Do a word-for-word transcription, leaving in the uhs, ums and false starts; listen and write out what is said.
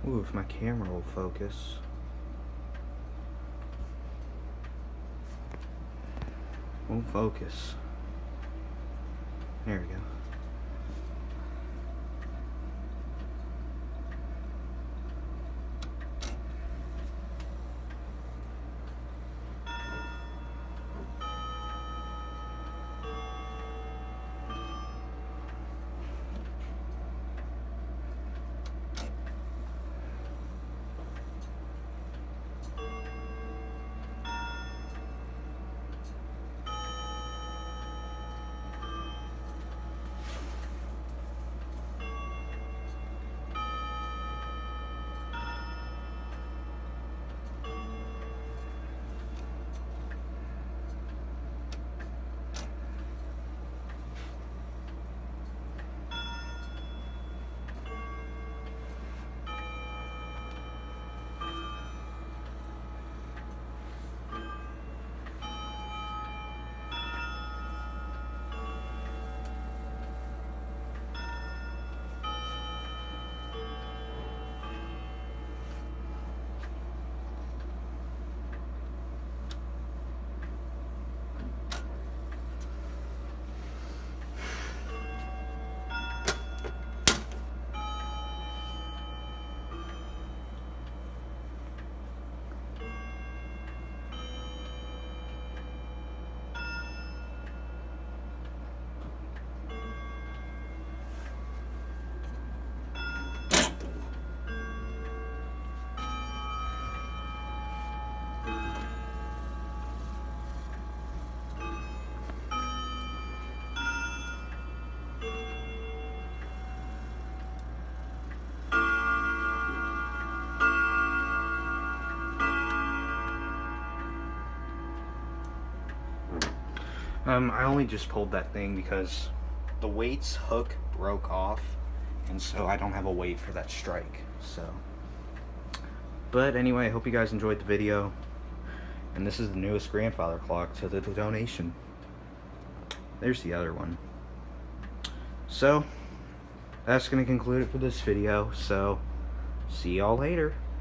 Ooh, if my camera will focus. Won't focus. There we go. Um, I only just pulled that thing because the weight's hook broke off, and so I don't have a weight for that strike. So, but anyway, I hope you guys enjoyed the video, and this is the newest grandfather clock to the donation. There's the other one. So, that's going to conclude it for this video, so see y'all later.